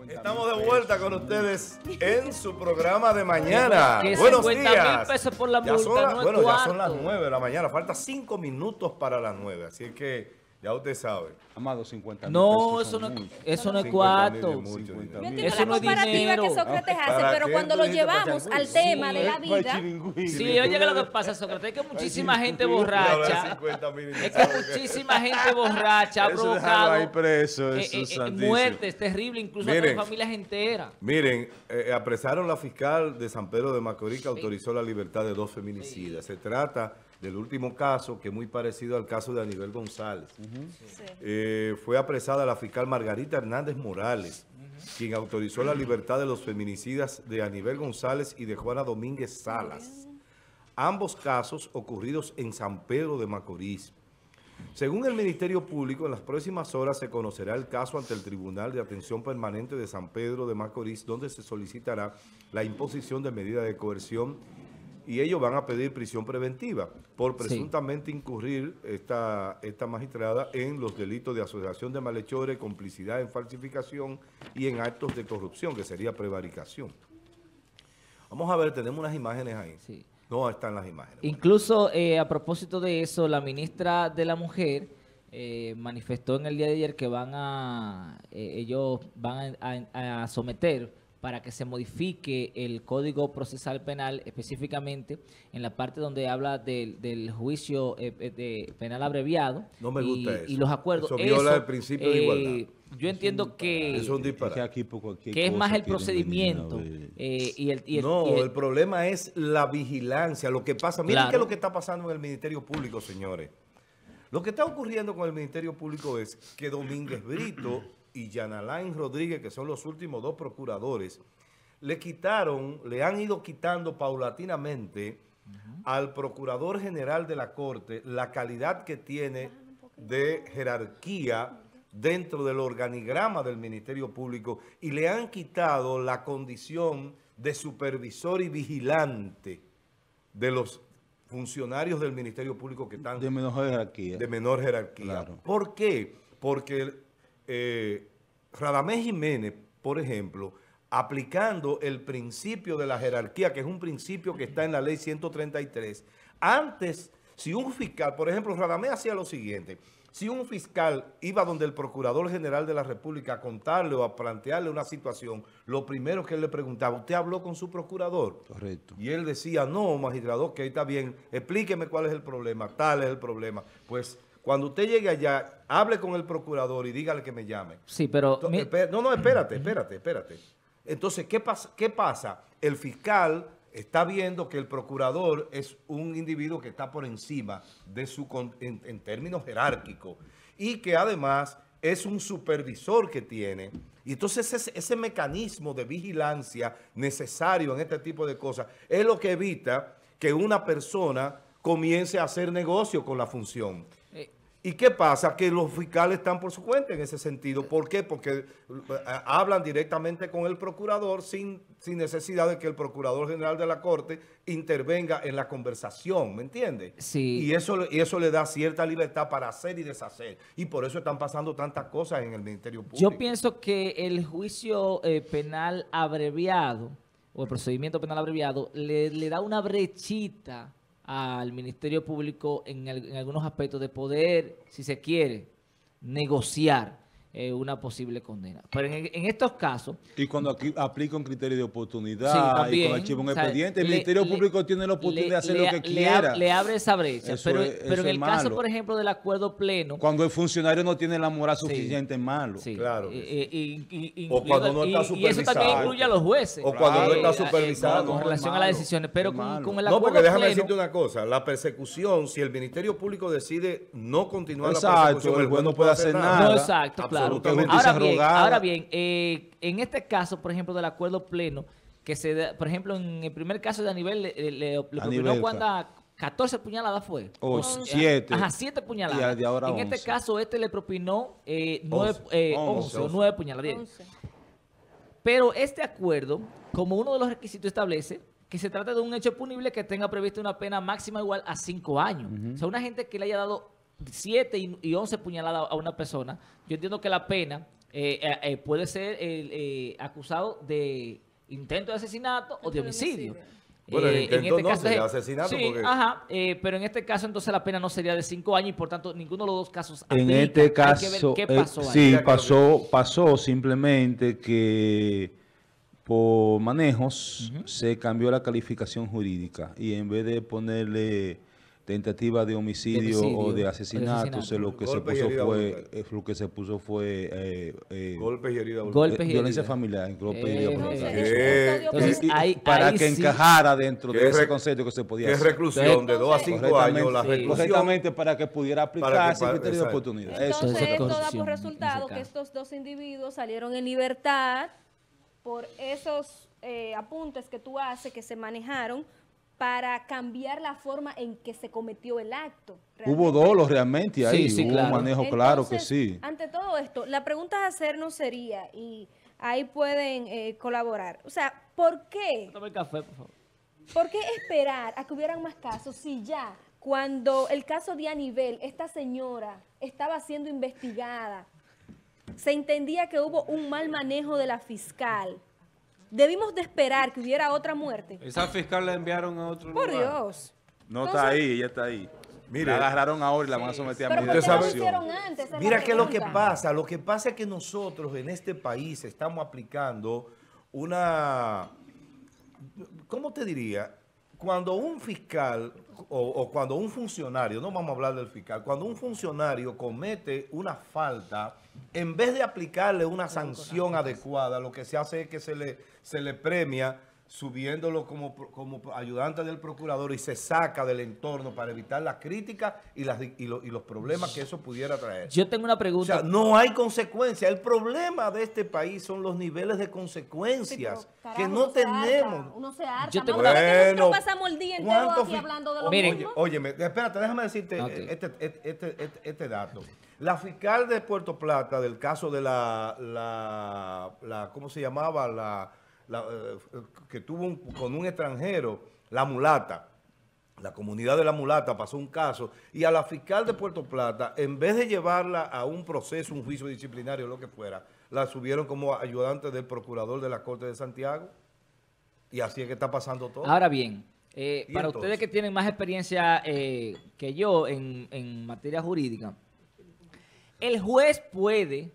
Estamos de vuelta con ustedes en su programa de mañana. Que Buenos 50.000 pesos por la multa, ya son las 9 de la mañana. Falta 5 minutos para las 9. Así que ya usted sabe. Amado, 50.000 No, pesos eso no, son mucho. eso no es 50.000 cuarto. es mucho dinero. Yo entiendo Eso la no es comparativa dinero. que Sócrates hace, ¿Para pero qué cuando tú lo dijiste llevamos pachangüí? al tema de la vida, Sí, oye, que lo que pasa, Sócrates, es que muchísima gente borracha, es que muchísima gente borracha ha Eso dejarlo ahí provocado preso, eso es santísimo. muertes terribles, incluso a Miren. familias enteras. Miren, apresaron la fiscal de San Pedro de Macorís que autorizó la libertad de 2 feminicidas. Se trata del último caso, que es muy parecido al caso de Aníbal González. Fue apresada la fiscal Margarita Hernández Morales, quien autorizó la libertad de los feminicidas de Aníbal González y de Juana Domínguez Salas. Ambos casos ocurridos en San Pedro de Macorís. Según el Ministerio Público, en las próximas horas se conocerá el caso ante el Tribunal de Atención Permanente de San Pedro de Macorís, donde se solicitará la imposición de medida de coerción y ellos van a pedir prisión preventiva por presuntamente incurrir esta magistrada en los delitos de asociación de malhechores, complicidad en falsificación y en actos de corrupción, que sería prevaricación. Vamos a ver, tenemos unas imágenes ahí. Sí. No están las imágenes. Incluso a propósito de eso, la ministra de la Mujer manifestó en el día de ayer que ellos van a someter para que se modifique el Código Procesal Penal, específicamente en la parte donde habla del juicio penal abreviado. No me gusta eso. Y los acuerdos. Eso viola el principio de igualdad. Yo entiendo que Es un disparate. que es más el procedimiento. El problema es la vigilancia. Lo que pasa, miren Claro. qué es lo que está pasando en el Ministerio Público, señores. Lo que está ocurriendo con el Ministerio Público es que Domínguez Brito y Yanalain Rodríguez, que son los últimos 2 procuradores, le han ido quitando paulatinamente al Procurador General de la Corte la calidad que tiene de jerarquía dentro del organigrama del Ministerio Público y le han quitado la condición de supervisor y vigilante de los funcionarios del Ministerio Público que están De menor jerarquía. de menor jerarquía. Claro. ¿Por qué? Porque Radamés Jiménez, por ejemplo, aplicando el principio de la jerarquía, que es un principio que está en la ley 133, antes, si un fiscal, por ejemplo, Radamés hacía lo siguiente: si un fiscal iba donde el Procurador General de la República a contarle o a plantearle una situación, lo primero que él le preguntaba, ¿usted habló con su procurador? Correcto. Y él decía, no, magistrado, ok, está bien, explíqueme cuál es el problema, tal es el problema. Pues cuando usted llegue allá, hable con el procurador y dígale que me llame. Sí, pero... Espérate. Entonces, ¿qué pasa? El fiscal está viendo que el procurador es un individuo que está por encima de en términos jerárquicos y que además es un supervisor que tiene. Y entonces ese mecanismo de vigilancia necesario en este tipo de cosas es lo que evita que una persona comience a hacer negocio con la función. ¿Y qué pasa? Que los fiscales están por su cuenta en ese sentido. ¿Por qué? Porque hablan directamente con el procurador sin necesidad de que el Procurador General de la Corte intervenga en la conversación, ¿me entiendes? Sí. Y eso le da cierta libertad para hacer y deshacer. Y por eso están pasando tantas cosas en el Ministerio Público. Yo pienso que el juicio penal abreviado, o el procedimiento penal abreviado, le da una brechita al Ministerio Público en algunos aspectos de poder, si se quiere, negociar una posible condena. Pero en estos casos... Y cuando aquí aplica un criterio de oportunidad, Sí, también, y cuando archiva un o sea, expediente, el Ministerio Público tiene la oportunidad de hacer lo que quiera. Le abre esa brecha. Eso Pero es en el caso, malo. por ejemplo, del acuerdo pleno... Cuando el funcionario no tiene la moral suficiente, es malo. Sí, Claro. o cuando no está y eso también supervisado. incluye a los jueces. O cuando no está Claro. supervisado. Con No, relación es a las malo, decisiones. Pero es con malo. el No, acuerdo porque déjame pleno... decirte una cosa. La persecución, si el Ministerio Público decide no continuar la Exacto, persecución, el juez no puede hacer nada. No, exacto, claro. Absolutamente. Ahora bien, en este caso, por ejemplo, del acuerdo pleno, que se da, por ejemplo, en el primer caso de Aníbal, le propinó cuando 14 puñaladas fue. O 7. Ajá, 7 puñaladas. Y de ahora en 11. este caso, le propinó 11 o 9 puñaladas. 11. Pero este acuerdo, como uno de los requisitos establece que se trata de un hecho punible que tenga previsto una pena máxima igual a 5 años. O sea, una gente que le haya dado 7 y 11 puñaladas a una persona, yo entiendo que la pena puede ser acusado de intento de asesinato o de homicidio. Bueno, el intento en este no caso sería asesinato. Sí, porque... ajá, pero en este caso entonces la pena no sería de 5 años y por tanto ninguno de los dos casos En aplica. este caso, hay que ver qué pasó ahí. sí, pasó simplemente que por manejos se cambió la calificación jurídica y en vez de ponerle tentativa de homicidio o de asesinato, lo que se puso fue golpes y heridas violencia familiar, golpes y heridas Entonces, entonces, para que encajara dentro de ese concepto que se podía hacer. Reclusión de 2 a 5 años, la reclusión. Correctamente, para que pudiera aplicarse el criterio de oportunidad. Entonces, esto da por resultado que estos 2 individuos salieron en libertad por esos apuntes que tú haces, que se manejaron para cambiar la forma en que se cometió el acto. Hubo dolo realmente ahí, sí, hubo claro. un manejo. Entonces, claro que sí. Ante todo esto, la pregunta a hacernos sería, y ahí pueden colaborar, o sea, ¿por qué? Tome el café, por favor. ¿Por qué esperar a que hubieran más casos si ya, cuando el caso de Anibel, esta señora estaba siendo investigada, se entendía que hubo un mal manejo de la fiscal? ¿Debimos de esperar que hubiera otra muerte? Esa fiscal la enviaron a otro lugar. Por Dios. No está ahí, ella está ahí. Mire, la agarraron ahora y la van a someter a Pero medida ¿por de qué no lo evaluación. hicieron antes? Esa es mira la qué es lo que pregunta. pasa. Lo que pasa es que nosotros en este país estamos aplicando una... ¿Cómo te diría? Cuando un fiscal o cuando un funcionario, no vamos a hablar del fiscal, cuando un funcionario comete una falta, en vez de aplicarle una sanción adecuada, lo que se hace es que se le premia subiéndolo como ayudante del procurador y se saca del entorno para evitar la crítica y los problemas que eso pudiera traer. Yo tengo una O pregunta. sea, no hay consecuencias. El problema de este país son los niveles de consecuencias Sí, pero, que carajo, no uno se harta, tenemos. uno se harta. Yo tengo Mamá, una- ¿por qué nosotros Bueno, pasamos el día entero ¿cuántos aquí fi- hablando de lo Miren, mismo? Óyeme, espérate, déjame decirte Ok. este dato. La fiscal de Puerto Plata del caso de ¿cómo se llamaba? Que tuvo con un extranjero, la mulata. La comunidad de la mulata pasó un caso y a la fiscal de Puerto Plata, en vez de llevarla a un proceso, un juicio disciplinario, lo que fuera, la subieron como ayudante del procurador de la Corte de Santiago. Y así es que está pasando todo. Ahora bien, para entonces? ustedes que tienen más experiencia que yo en materia jurídica, el juez puede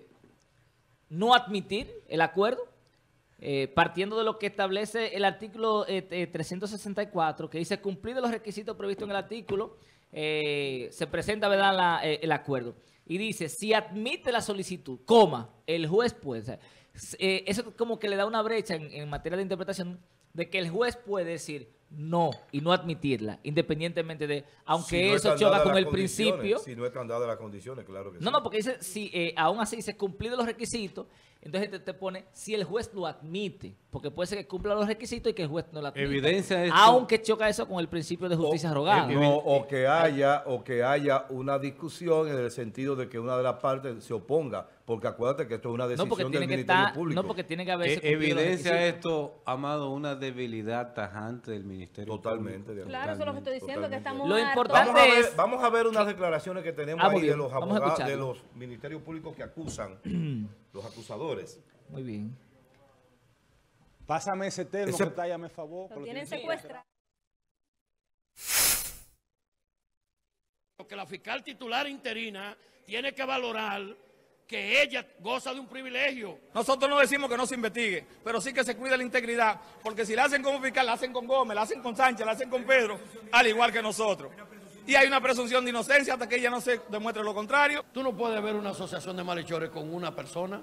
no admitir el acuerdo, partiendo de lo que establece el artículo 364, que dice cumplido los requisitos previstos en el artículo, se presenta, ¿verdad?, el acuerdo. Y dice, si admite la solicitud, el juez puede. O sea, eso como que le da una brecha en materia de interpretación de que el juez puede decir no y no admitirla, independientemente de, aunque Si no eso están choca dadas con las el condiciones, principio. Si no están dadas las condiciones, claro que sí. No, porque dice, si aún así dice cumplido los requisitos, entonces te pone si el juez lo admite, porque puede ser que cumpla los requisitos y que el juez no lo admita. Evidencia esto. Aunque choca eso con el principio de justicia rogada. No, o que haya una discusión en el sentido de que una de las partes se oponga, porque acuérdate que esto es una No, porque decisión tiene del que Ministerio estar, Público. no, porque tiene que haberse cumplido los Evidencia requisitos. esto, Amado, una debilidad tajante del Ministerio Totalmente. Público. de Claro, eso es lo que estoy diciendo, que estamos Lo hartos. importante Vamos a ver unas declaraciones que tenemos muy ahí bien, de los vamos a abogados, escucharlo. de los ministerios públicos que acusan, los acusadores. Muy bien. Pásame ese termo Ese- que está allá, me favor. Lo tienen secuestrado. Que la fiscal titular interina tiene que valorar que ella goza de un privilegio. Nosotros no decimos que no se investigue, pero sí que se cuide la integridad, porque si la hacen como fiscal, la hacen con Gómez, la hacen con Sánchez, la hacen con Pedro, al igual que nosotros. Y hay una presunción de inocencia hasta que ella no se demuestre lo contrario. Tú no puedes ver una asociación de malhechores con una persona,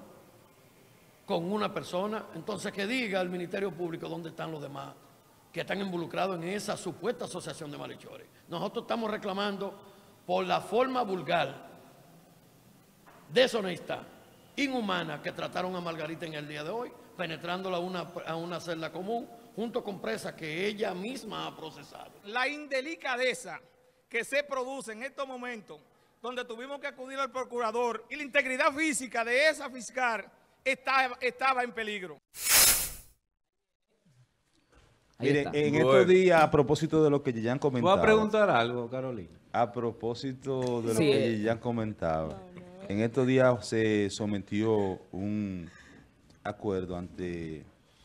entonces que diga el Ministerio Público dónde están los demás que están involucrados en esa supuesta asociación de malhechores. Nosotros estamos reclamando por la forma vulgar, deshonesta, inhumana que trataron a Margarita en el día de hoy, penetrándola a una celda común, junto con presas que ella misma ha procesado. La indelicadeza que se produce en estos momentos, donde tuvimos que acudir al procurador y la integridad física de esa fiscal estaba en peligro. Ahí Miren, está. en Bueno. estos días, a propósito de lo que ya han ¿Tú vas comentado. a preguntar algo, Carolina? A propósito de lo Sí, que ya han comentado. En estos días se sometió un acuerdo ante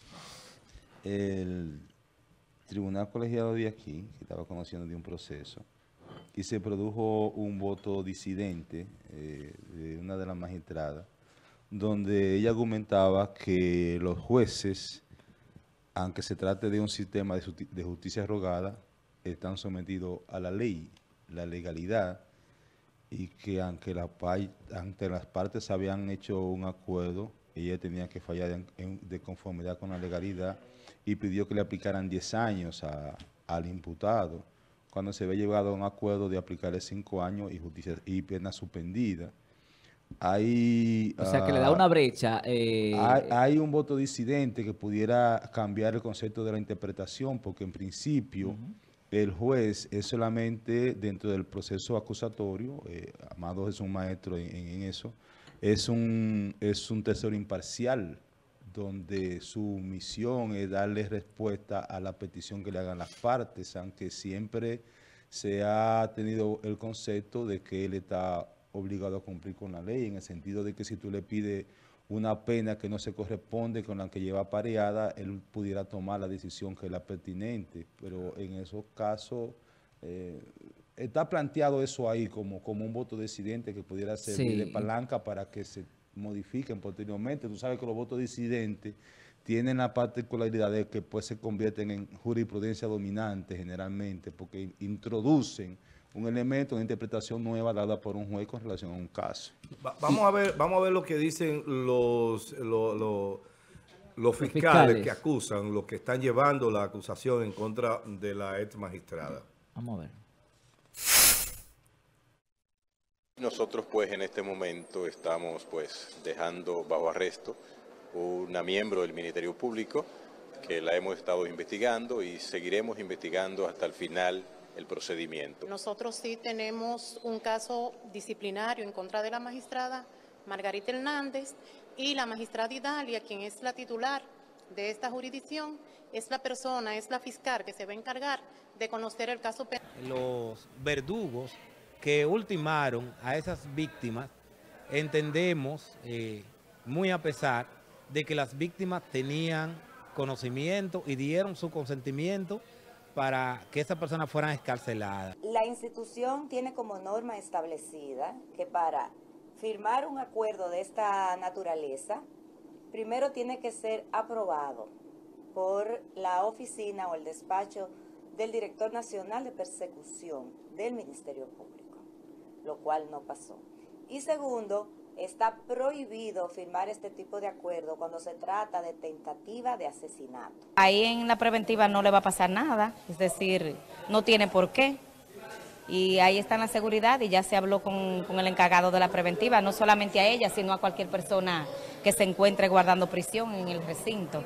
el tribunal colegiado de aquí, que estaba conociendo de un proceso, y se produjo un voto disidente de una de las magistradas, donde ella argumentaba que los jueces, aunque se trate de un sistema de justicia rogada, están sometidos a la ley, la legalidad, y que aunque ante las partes habían hecho un acuerdo, ella tenía que fallar de conformidad con la legalidad y pidió que le aplicaran 10 años al imputado, cuando se había llegado a un acuerdo de aplicarle 5 años y pena suspendida. O sea, que le da una brecha. Hay un voto disidente que pudiera cambiar el concepto de la interpretación, porque en principio el juez es solamente dentro del proceso acusatorio, Amado es un maestro en eso, es un tercero imparcial, donde su misión es darle respuesta a la petición que le hagan las partes, aunque siempre se ha tenido el concepto de que él está obligado a cumplir con la ley, en el sentido de que si tú le pides una pena que no se corresponde con la que lleva apareada, él pudiera tomar la decisión que es la pertinente, pero en esos casos está planteado eso ahí como un voto disidente que pudiera servir de palanca para que se modifiquen posteriormente. Tú sabes que los votos disidentes tienen la particularidad de que pues se convierten en jurisprudencia dominante generalmente, porque introducen un elemento, una interpretación nueva dada por un juez con relación a un caso. Vamos a ver lo que dicen los fiscales que acusan, los que están llevando la acusación en contra de la ex magistrada. Vamos a ver. Nosotros pues en este momento estamos pues dejando bajo arresto una miembro del Ministerio Público que la hemos estado investigando y seguiremos investigando hasta el final el procedimiento. Nosotros sí tenemos un caso disciplinario en contra de la magistrada Margarita Hernández y la magistrada Idalia, quien es la titular de esta jurisdicción, es la fiscal que se va a encargar de conocer el caso penal. Los verdugos que ultimaron a esas víctimas, entendemos, muy a pesar de que las víctimas tenían conocimiento y dieron su consentimiento para que esas personas fueran excarceladas. La institución tiene como norma establecida que para firmar un acuerdo de esta naturaleza, primero tiene que ser aprobado por la oficina o el despacho del Director Nacional de Persecución del Ministerio Público, lo cual no pasó. Y segundo, está prohibido firmar este tipo de acuerdo cuando se trata de tentativa de asesinato. Ahí en la preventiva no le va a pasar nada, es decir, no tiene por qué. Y ahí está la seguridad y ya se habló con el encargado de la preventiva, no solamente a ella, sino a cualquier persona que se encuentre guardando prisión en el recinto.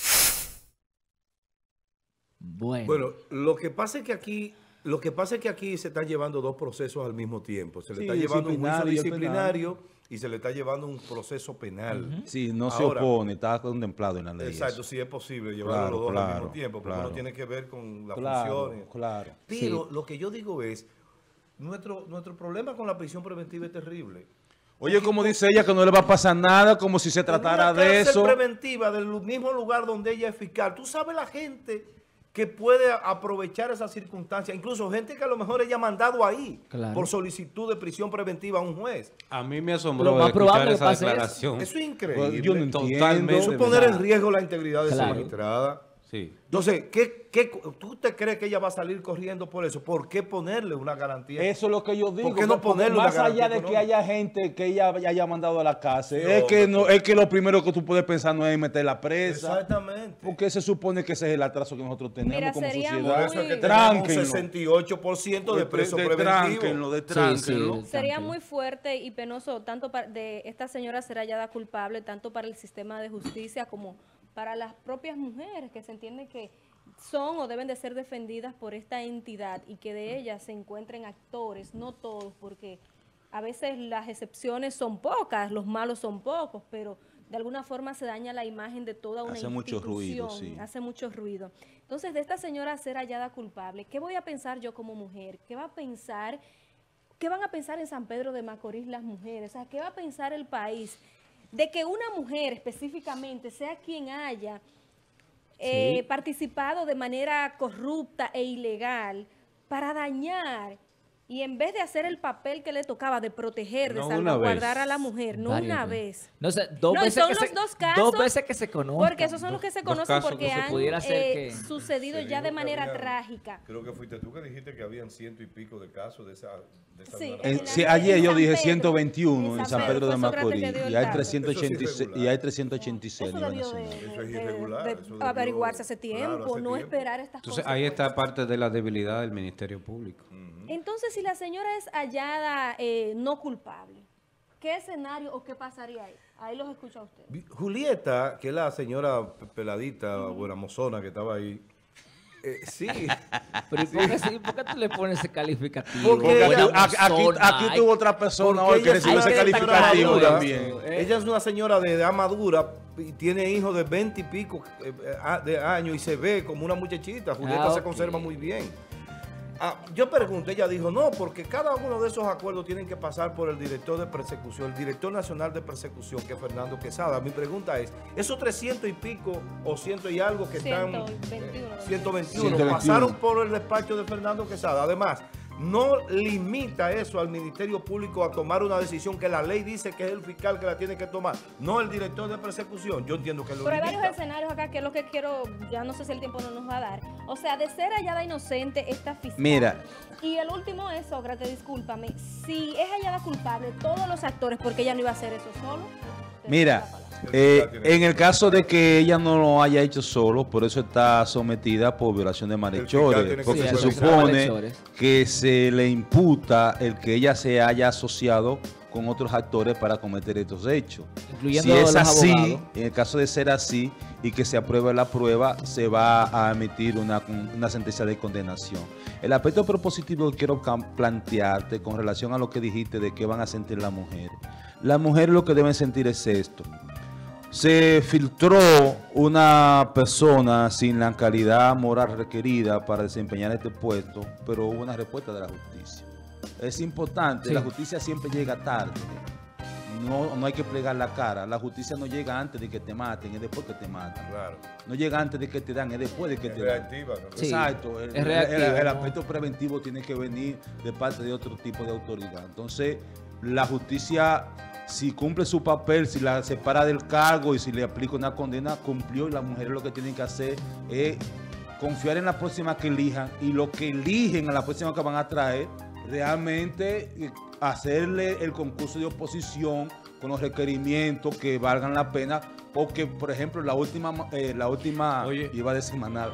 Bueno, lo que pasa es que aquí se están llevando dos procesos al mismo tiempo. Se le está llevando un juicio disciplinario y se le está llevando un proceso penal. Sí, no se opone, está contemplado en la ley. Exacto, sí es posible llevarlo los dos al mismo tiempo, porque uno tiene que ver con las funciones. Pero lo que yo digo es, nuestro problema con la prisión preventiva es terrible. Oye, como dice ella, que no le va a pasar nada, como si se tratara de eso. Una cárcel preventiva del mismo lugar donde ella es fiscal. Tú sabes la gente que puede aprovechar esas circunstancias, incluso gente que a lo mejor ella ha mandado ahí por solicitud de prisión preventiva a un juez. A mí me asombró escuchar esa declaración. Eso es increíble. Pues yo no entiendo. Eso es poner en riesgo la integridad de esa magistrada. Sí. Entonces, ¿tú te crees que ella va a salir corriendo por eso? ¿Por qué ponerle una garantía? Eso es lo que yo digo. ¿Por qué no ponerle una garantía? Más allá de que haya gente que ella haya mandado a la cárcel, es que lo primero que tú puedes pensar no es meter la presa. Exactamente. Porque se supone que ese es el atraso que nosotros tenemos como sociedad. Por eso es que tenemos un 68% de presos preventivos. Sería muy fuerte y penoso tanto de esta señora ser hallada culpable, tanto para el sistema de justicia como para las propias mujeres que se entiende que son o deben de ser defendidas por esta entidad y que de ellas se encuentren actores, no todos, porque a veces las excepciones son pocas, los malos son pocos, pero de alguna forma se daña la imagen de toda una institución. Hace mucho ruido, sí. Hace mucho ruido. Entonces, de esta señora ser hallada culpable, ¿qué voy a pensar yo como mujer? ¿Qué va a pensar? ¿qué van a pensar en San Pedro de Macorís las mujeres? O sea, ¿qué va a pensar el país de que una mujer específicamente sea quien haya participado de manera corrupta e ilegal para dañar, y en vez de hacer el papel que le tocaba de proteger, de salvaguardar a la mujer, no una vez? No sé, dos veces que se conocen. Porque esos son los que se conocen porque han sucedido ya de manera trágica. Creo que fuiste tú que dijiste que habían 100 y pico de casos de esa sí, ayer yo dije 121 en San Pedro de Macorís y hay 386 Eso debió de averiguarse hace tiempo, no esperar estas cosas. Entonces ahí está parte de la debilidad del Ministerio Público. Entonces, si la señora es hallada no culpable, ¿qué escenario o qué pasaría ahí? Ahí los escucha usted. Julieta, que es la señora peladita, buena mozona que estaba ahí. Sí. Pero ¿por qué tú le pones ese calificativo? Porque aquí tuvo otra persona hoy que recibe ese calificativo también. Ella es una señora de edad madura y tiene hijos de 20 y pico de años y se ve como una muchachita. Julieta se conserva muy bien. Yo pregunté, ella dijo, no, porque cada uno de esos acuerdos tienen que pasar por el director de persecución, el director nacional de persecución, que es Fernando Quesada. Mi pregunta es, esos 300 y pico o 100 y algo que 121 pasaron por el despacho de Fernando Quesada. Además, no limita eso al Ministerio Público a tomar una decisión que la ley dice que es el fiscal que la tiene que tomar, no el director de persecución. Yo entiendo que lo limita. Pero hay varios escenarios acá que es lo que quiero, ya no sé si el tiempo no nos va a dar. O sea, de ser hallada inocente esta fiscal. Mira. Y el último es, Sócrates, discúlpame, si es hallada culpable, todos los actores, porque ella no iba a hacer eso solo. Mira, en el caso de que ella no lo haya hecho solo, por eso está sometida por violación de malhechores, porque se supone que se le imputa el que ella se haya asociado con otros actores para cometer estos hechos. Si es así, en el caso de ser así y que se apruebe la prueba, se va a emitir una sentencia de condenación. El aspecto propositivo que quiero plantearte con relación a lo que dijiste de qué van a sentir las mujeres. Las mujeres lo que deben sentir es esto. Se filtró una persona sin la calidad moral requerida para desempeñar este puesto, pero hubo una respuesta de la justicia. Es importante, la justicia siempre llega tarde. No hay que plegar la cara. La justicia no llega antes de que te maten, es después que te matan. Claro. No llega antes de que te dan, es después de que te dan. ¿No? Exacto. El aspecto preventivo tiene que venir de parte de otro tipo de autoridad. Entonces, la justicia, si cumple su papel, si la separa del cargo y si le aplica una condena, cumplió, y las mujeres lo que tienen que hacer es confiar en la próxima que elijan, y lo que eligen a la próxima que van a traer, realmente hacerle el concurso de oposición con los requerimientos que valgan la pena, porque, por ejemplo, la última iba a decir semanal,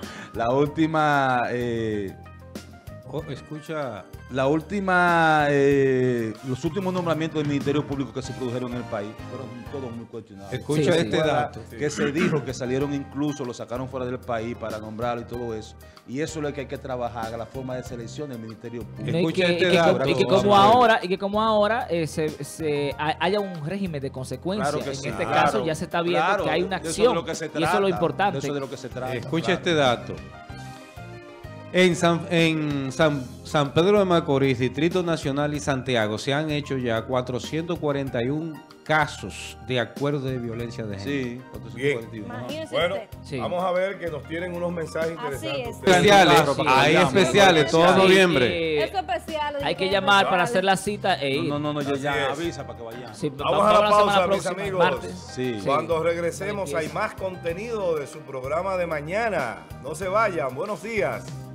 los últimos nombramientos del Ministerio Público que se produjeron en el país fueron todos muy cuestionados. Escucha este dato. Que se dijo que salieron incluso, lo sacaron fuera del país para nombrarlo y todo eso. Y eso es lo que hay que trabajar, la forma de selección del Ministerio Público. Escucha este dato. Y que como ahora haya un régimen de consecuencias. Claro, en este caso ya se está viendo que hay una acción. Y eso es lo importante. Eso es de lo que se trata. Escucha este dato. En San Pedro de Macorís, Distrito Nacional y Santiago se han hecho ya 441 casos de acuerdo de violencia de género. Sí, 441. Bueno, vamos a ver que nos tienen unos mensajes interesantes. Especiales, hay especiales, todo noviembre. Eso especial. Hay que llamar para hacer la cita e ir. No, yo ya avisa para que vayan. Sí, vamos a la pausa, mis amigos. Cuando regresemos hay más contenido de su programa de mañana. No se vayan. Buenos días.